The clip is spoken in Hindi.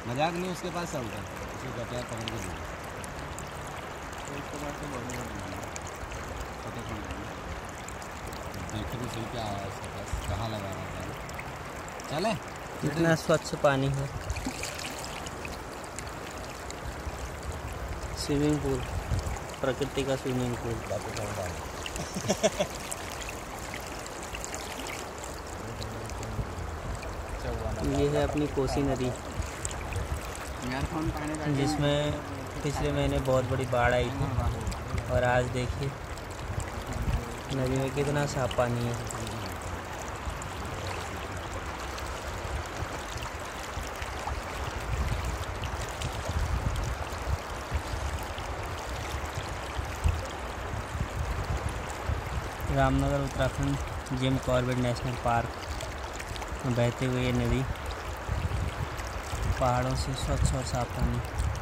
मजाक नहीं, उसके पास सब है, उसको कहते हैं पकड़ के दो। देखे तो सही क्या है उसके पास, कहाँ लगा रहा था। चले कितना स्वच्छ पानी है। स्विमिंग पूल, प्रकृति का स्विमिंग पूल। ये है अपनी कोसी नदी, जिसमें पिछले महीने बहुत बड़ी बाढ़ आई थी, और आज देखिए नदी में कितना साफ पानी है। Ramnagar Uttarakhand Jim Corbett National Park में बहते हुए ये नदी, पहाड़ों से स्वच्छ और साफ पानी।